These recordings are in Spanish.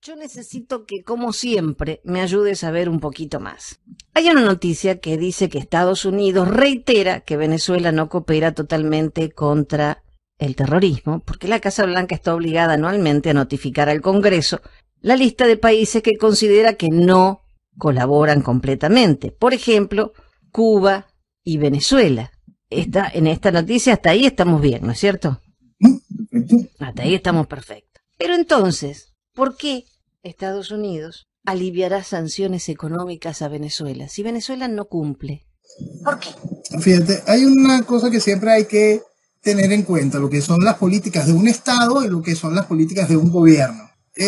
Yo necesito que, como siempre, me ayudes a ver un poquito más. Hay una noticia que dice que Estados Unidos reitera que Venezuela no coopera totalmente contra el terrorismo, porque la Casa Blanca está obligada anualmente a notificar al Congreso la lista de países que considera que no colaboran completamente. Por ejemplo, Cuba y Venezuela. En esta noticia hasta ahí estamos bien, ¿no es cierto? Perfecto. Hasta ahí estamos perfectos. Pero entonces, ¿por qué Estados Unidos aliviará sanciones económicas a Venezuela si Venezuela no cumple? ¿Por qué? Fíjate, hay una cosa que siempre hay que tener en cuenta, lo que son las políticas de un Estado y lo que son las políticas de un gobierno.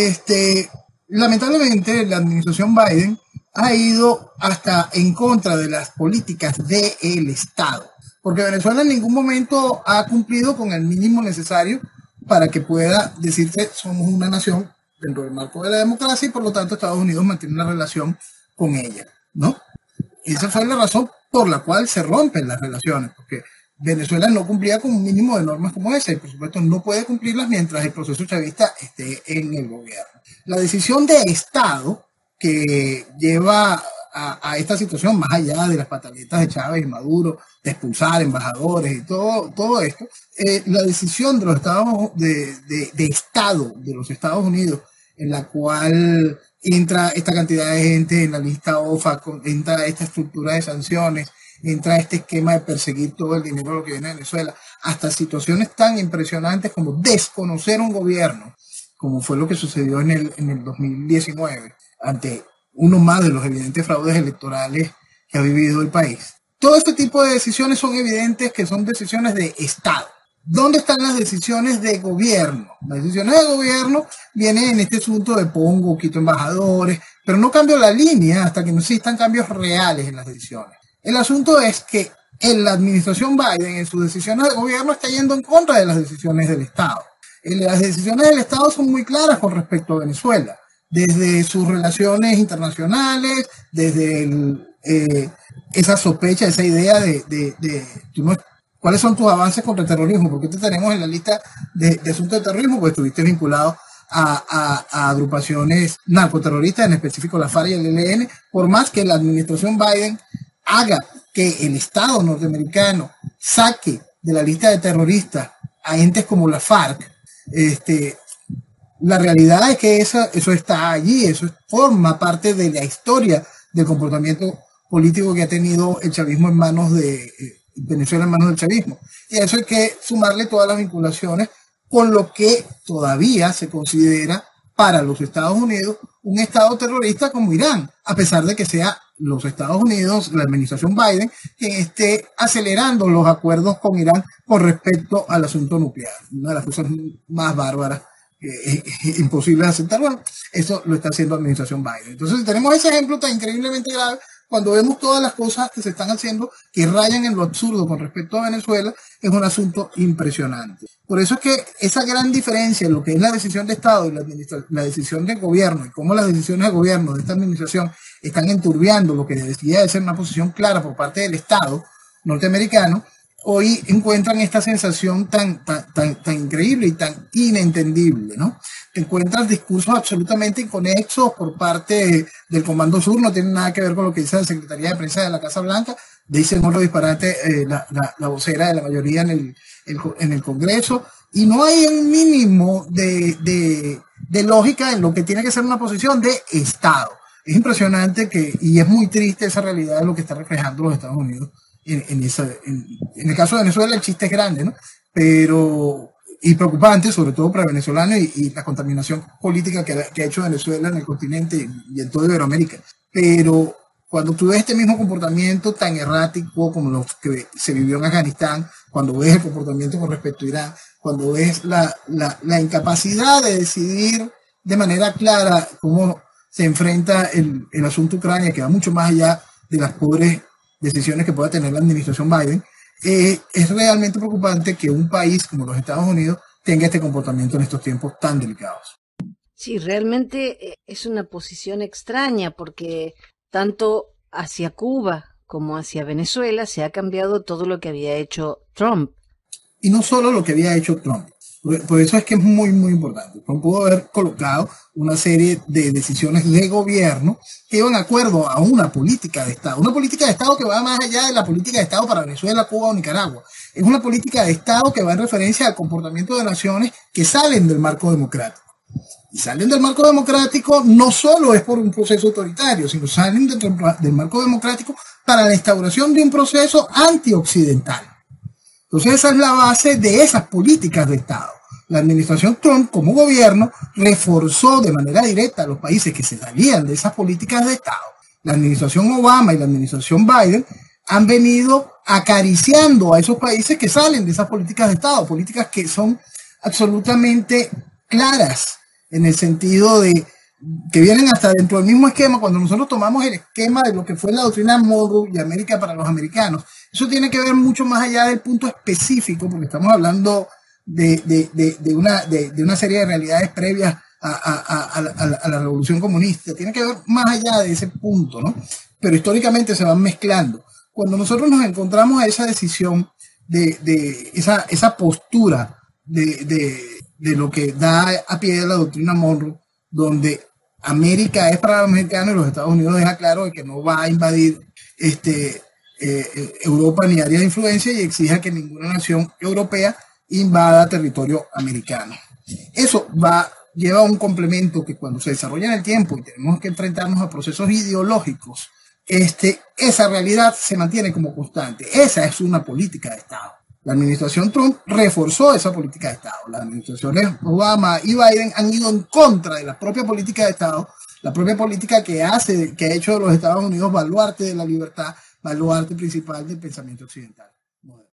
Lamentablemente, la administración Biden ha ido hasta en contra de las políticas del Estado, porque Venezuela en ningún momento ha cumplido con el mínimo necesario para que pueda decirse somos una nación dentro del marco de la democracia y por lo tanto Estados Unidos mantiene una relación con ella, ¿no? Esa fue la razón por la cual se rompen las relaciones, porque Venezuela no cumplía con un mínimo de normas como esa y por supuesto no puede cumplirlas mientras el proceso chavista esté en el gobierno. La decisión de Estado que lleva a esta situación, más allá de las pataletas de Chávez y Maduro, de embajadores y todo esto, la decisión de los estados de Estado de los Estados Unidos, en la cual entra esta cantidad de gente en la lista OFA, entra esta estructura de sanciones, entra este esquema de perseguir todo el dinero que viene de Venezuela, hasta situaciones tan impresionantes como desconocer un gobierno, como fue lo que sucedió en el 2019, ante uno más de los evidentes fraudes electorales que ha vivido el país. Todo este tipo de decisiones son evidentes que son decisiones de Estado. ¿Dónde están las decisiones de gobierno? Las decisiones de gobierno vienen en este asunto de pongo, quito embajadores, pero no cambio la línea hasta que no existan cambios reales en las decisiones. El asunto es que en la administración Biden, en sus decisiones de gobierno, está yendo en contra de las decisiones del Estado. Las decisiones del Estado son muy claras con respecto a Venezuela, desde sus relaciones internacionales, desde esa sospecha, esa idea ¿cuáles son tus avances contra el terrorismo? ¿Por qué te tenemos en la lista de asuntos de terrorismo? Pues estuviste vinculado a agrupaciones narcoterroristas, en específico la FARC y el ELN, por más que la administración Biden haga que el Estado norteamericano saque de la lista de terroristas a entes como la FARC, la realidad es que eso está allí, eso forma parte de la historia del comportamiento político que ha tenido el chavismo en manos de Venezuela, en manos del chavismo. Y a eso hay que sumarle todas las vinculaciones con lo que todavía se considera para los Estados Unidos un Estado terrorista como Irán, a pesar de que sea los Estados Unidos, la administración Biden, quien esté acelerando los acuerdos con Irán con respecto al asunto nuclear. Una de las cosas más bárbaras, imposible de aceptar. Bueno, eso lo está haciendo la administración Biden. Entonces, tenemos ese ejemplo tan increíblemente grave. Cuando vemos todas las cosas que se están haciendo que rayan en lo absurdo con respecto a Venezuela, es un asunto impresionante. Por eso es que esa gran diferencia en lo que es la decisión de Estado y la decisión de gobierno, y cómo las decisiones de gobierno de esta administración están enturbiando lo que debería de ser una posición clara por parte del Estado norteamericano, hoy encuentran esta sensación tan increíble y tan inentendible, ¿no? Te encuentras discursos absolutamente inconexos por parte del Comando Sur, no tienen nada que ver con lo que dice la Secretaría de Prensa de la Casa Blanca, dicen otro disparate la vocera de la mayoría en el Congreso, y no hay un mínimo de lógica en lo que tiene que ser una posición de Estado. Es impresionante y es muy triste esa realidad de lo que está reflejando los Estados Unidos. En el caso de Venezuela el chiste es grande, ¿no? Y preocupante, sobre todo para venezolanos y la contaminación política que ha hecho Venezuela en el continente y en toda Iberoamérica. Pero cuando tú ves este mismo comportamiento tan errático como lo que se vivió en Afganistán, cuando ves el comportamiento con respecto a Irán, cuando ves la incapacidad de decidir de manera clara cómo se enfrenta el asunto Ucrania, que va mucho más allá de las pobres decisiones que pueda tener la administración Biden, es realmente preocupante que un país como los Estados Unidos tenga este comportamiento en estos tiempos tan delicados. Sí, realmente es una posición extraña porque tanto hacia Cuba como hacia Venezuela se ha cambiado todo lo que había hecho Trump. Y no solo lo que había hecho Trump. Por eso es que es muy, muy importante. Trump pudo haber colocado una serie de decisiones de gobierno que iban de acuerdo a una política de Estado. Una política de Estado que va más allá de la política de Estado para Venezuela, Cuba o Nicaragua. Es una política de Estado que va en referencia al comportamiento de naciones que salen del marco democrático. Y salen del marco democrático no solo es por un proceso autoritario, sino salen del marco democrático para la instauración de un proceso antioccidental. Entonces esa es la base de esas políticas de Estado. La administración Trump como gobierno reforzó de manera directa a los países que se salían de esas políticas de Estado. La administración Obama y la administración Biden han venido acariciando a esos países que salen de esas políticas de Estado, políticas que son absolutamente claras en el sentido de que vienen hasta dentro del mismo esquema. Cuando nosotros tomamos el esquema de lo que fue la doctrina Monroe y América para los americanos, eso tiene que ver mucho más allá del punto específico, porque estamos hablando de una serie de realidades previas a la revolución comunista. Tiene que ver más allá de ese punto, ¿no? Pero históricamente se van mezclando. Cuando nosotros nos encontramos a esa decisión esa postura de lo que da a pie de la doctrina Monroe, donde América es para los americanos y los Estados Unidos deja claro de que no va a invadir Europa ni área de influencia, y exija que ninguna nación europea invada territorio americano. Eso lleva un complemento que cuando se desarrolla en el tiempo y tenemos que enfrentarnos a procesos ideológicos, esa realidad se mantiene como constante. Esa es una política de Estado. La administración Trump reforzó esa política de Estado. Las administraciones Obama y Biden han ido en contra de la propia política de Estado, la propia política que ha hecho de los Estados Unidos baluarte de la libertad, baluarte principal del pensamiento occidental.